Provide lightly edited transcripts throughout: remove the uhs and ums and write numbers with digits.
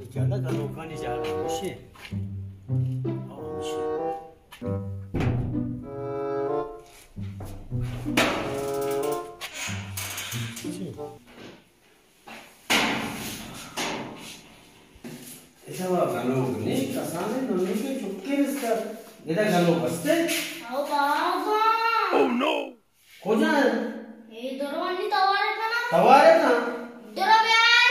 ज्यादा अनोखा नहीं जा रहा मुझे। ऐसा हुआ गालों ने कसाने नन्हे के चुपके इसका इधर गालों बसते। आओ बाबा। Oh no. कौन है? ये दरवानी तवारे का ना। तवारे ना। दरवाजे।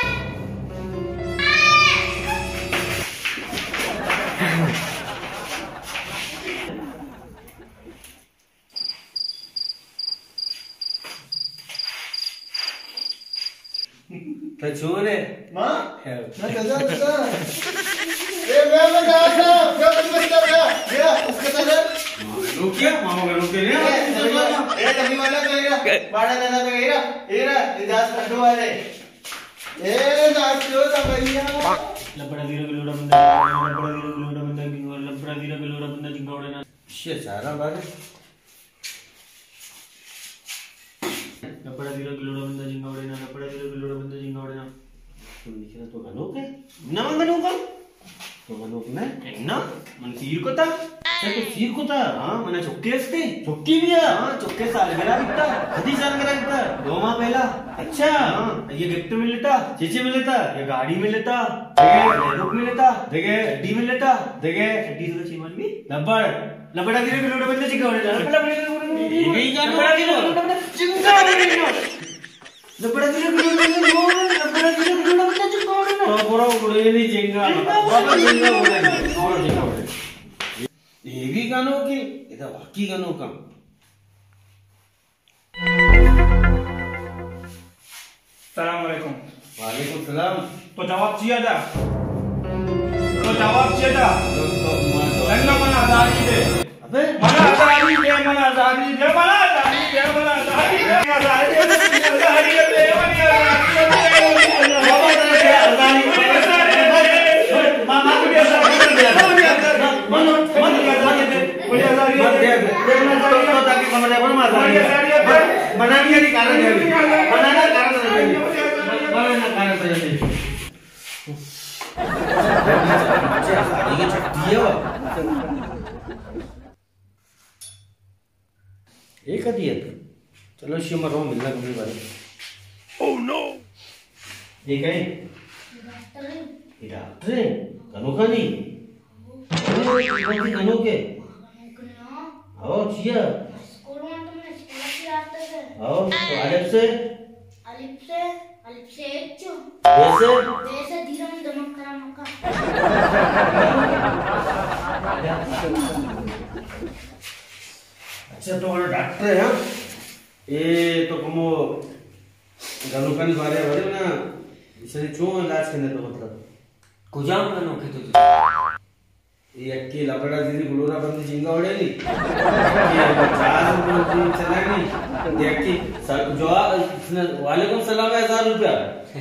तो छोरे माँ मैं कैसा कैसा ये मैं जा रहा क्या बंदा गया उसके साथ रुकिया मामा का रुकिया नहीं ये कभी वाला कहेगा बाड़ा दादा कहेगा ये जास कटो वाले ये जास क्यों था भैया लपड़ा वीरो गलोड़ा बंदा जिंगावड़े ना शे सारा बारे लपड़ा वीरो गलोड़ा बंदा जिंगावड़े ना तो लिखना तो गलोक है ना गलोक तो गलोक ना ना मन तीर को था अच्छा तो सिर को था हाँ मना चुक्के असते चुक्की भी है हाँ चुक्के सालगिरह बिकता कदी सालगिरह बिकता 2 माह पहला। अच्छा हाँ ये गिफ्ट में लेता चीची में लेता ये गाड़ी में लेता देखे लैपटॉप में लेता देखे चड्डी में लेता देखे चड्डी से चीमन भी लबड़ लपड़ा वीरो गलोड़ा बंदा जिंगावड़े ना यही गाना लपड़ा वीरो गलोड़ा बंदा जिंगावड़े ना लपड़ा वीरो गलोड़ा बंदा जिंगावड़े ना तो पूरा उड़े नहीं जिंगा बाबा जिंगा उड़े और जिंगा उड़े ये भी गानों की इधर वाकी गानों का सलाम वालेकुम। वालेकुम सलाम। तो जवाब चाहिए था नन्ना मन आजादी दे अबे मन आजादी दे मन आजादी दे मन आजादी दे मन आजादी दे आजादी दे आजादी दे बाबा तेरे आजादी मामा को भी आजादी दे बनानी है कारण है बनाना कारण है बनाना कारण है ये छुट्टी है एक आदि है चलो शिव मरो मिलना कभी बारे ओह नो ये क्या है ये डॉक्टर है कनोखा नहीं कनो के आओ चिया स्कूल में तो मैं स्कूल से आता है। आओ तो अलिफ से एच वैसे वैसे धीरे में दमक करा मक्का। अच्छा तो वाला डॉक्टर है हाँ ये तो कमो गलोकन बारे बारे ना इसने क्यों इलाज करने तो मतलब कुजाम अनोखे तुझे ये अक्की लपड़ा दीदी गुलोरा बंदी जिंगा उड़ेली ये चार रुपये चला नहीं ये अक्की जो इसने वालेकुम सलाम 1000 रुपया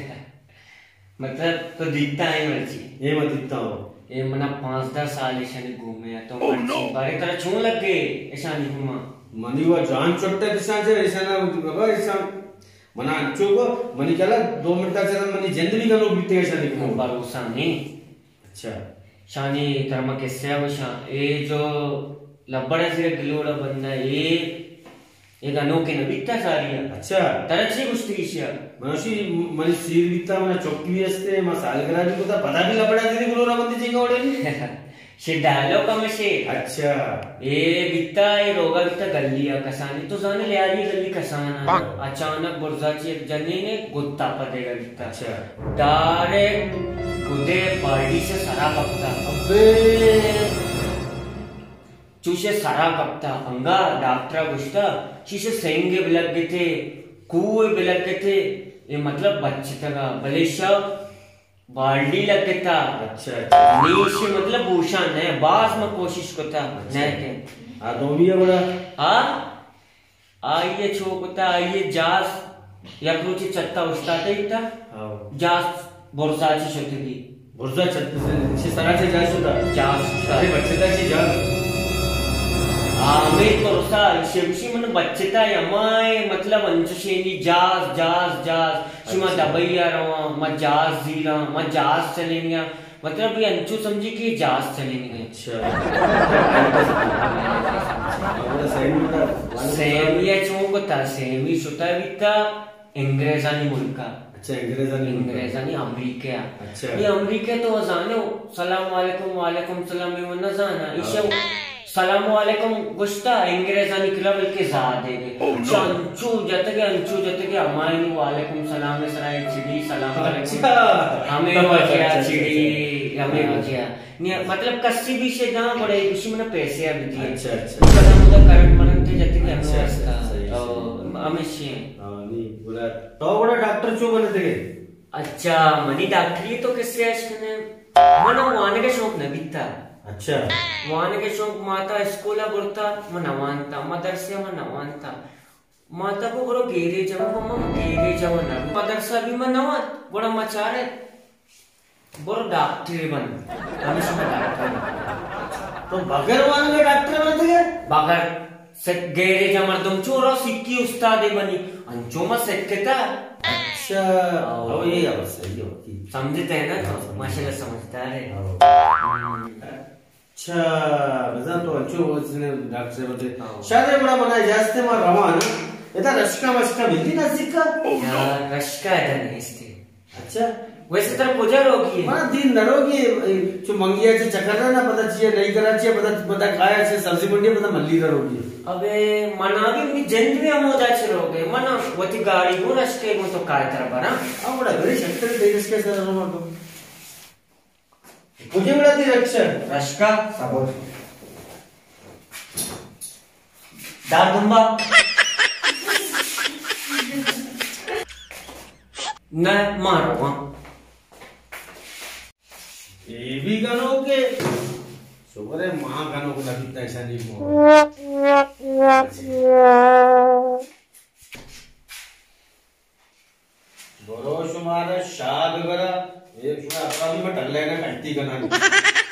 मतलब तो दिखता है मर्जी ये मत दिखता हो ये मना 5-10 साल ऐसा घूमे या तो मर्जी बारे तरह छू लग गए ऐसा नहीं घूमा मनी वो जान चोट्टे दिशा से ऐसा ना बाबा ऐसा मना अंचो को मनी क्या ला 2 मिनट का चला मनी जिंदगी का लोग बीते ऐसा नहीं घूमा भरोसा नहीं अच्छा शानी धर्म के सेवशा ये जो लबड़ा से गिलोड़ा बंदा ये अनोखे न बिकता सारी अच्छा तरह से कुछ तीसिया मनुष्य मनी सीर बिकता मना चौकी भी असते मा सालगिरह भी कोता पता भी लपड़ा दीदी गुलोरा बंदी जिंगा उड़ेली से डायलॉग का में से अच्छा ये बिकता ये रोगा बिकता गल्लिया कसानी तो जाने ले आ रही गल्ली कसाना अचानक बुर्जाची एक जनी ने गुत्ता पदेगा बिकता अच्छा डायरेक्ट खुदे पार्टी से सरा पकता अबे चूसे सरा पकता अंगा डॉक्टर गुस्ता शीशे सेंगे बिलक गए थे कुएं बिलक गए थे ये मतलब बच्चे तक बलेशा बाल्डी लग गया था अच्छा अच्छा नीचे मतलब भूषण है बास में कोशिश करता नहीं के आ दो भी है बड़ा हाँ आइए छोकता आइए जास या कुछ चत्ता उस्ताते ही था हाँ जास बोरसाची शक्ति बुर्जा छत्तीस से सरा से जाए सुधा जास अरे बच्चे तक से जा आमेर कोरसा शेवशी मन बच्चेता यमाय मतलब अंचुशेनी जास जास जास शिमा दबैया रवा म जास जीरा म जास चलेनिया मतलब ये अंचू समझी कि जहाज चलेंगे। अच्छा सेमी चौकता सेमी सुता बिता इंग्रेजानी मुल्का। अच्छा इंग्रेजानी अमेरिका। अच्छा ये अमेरिका तो जाने सलाम वालेकुम सलाम ये वना जाना इशा सलाम वालेकुम गुस्ता इंग्रेजानी किला बल्कि जा देगे अंचू जतके हमारी वालेकुम सलाम ने सराय चिड़ी सलाम वालेकुम हमें वजह चिड़ी हमें वजह मतलब कस्सी भी से ना बड़े इसी में पैसे आ भी दिए। अच्छा अच्छा कदम करंट मनते जतके अनुवास्ता हमेशा नहीं बोला तो बड़ा डॉक्टर क्यों बनते गए? अच्छा मनी डॉक्टरी तो किससे आशकने मना वाने के शौक न बिता। अच्छा वाने के शौक माता स्कूल बुरता मनवानता मदरसे मनवानता माता को बड़ो गेरे जवन मदरसा भी मनवा बड़ा मचारे बड़ो डॉक्टर बन हमेशा डॉक्टर तो बगैर वाने के डॉक्टर बनते गए बगैर से गेरे जमर तुम चोरो सिक्की उस्ताद बनी अंचो में सेकता। अच्छा अब ये अब सही हो कि समझते हैं ना तो माशाल्लाह समझदार है। अच्छा बजा तो अच्छो उसने डॉक्टर से बोलते शायद बड़ा मना जास्ते मार रवा ना इतना रश्का मिलती ना सिक्का यार रश्का है नहीं इसके। अच्छा वैसे तरह गुजर होगी मां दिन नरोगी जो मंगिया से चक्कर ना पता चाहिए नहीं करा चाहिए पता खाया से सब्जी मंडी पता मल्ली करोगी। अबे मना भी अपनी जंद में हम उदा चलोगे मना वती गाड़ी को रश्के में तो काय तरह बना अब बड़ा वेरी शक्ति देश के सर रो तो मुझे बड़ा दी रश्का साबोर दार दुम्बा न मारो ये भी गानों के शुक्र है मां गानों को लगता ऐसा नहीं हो बोलो शुमार शाद वगैरह ये अपना भी मैं टल्ले ना घंटी गाना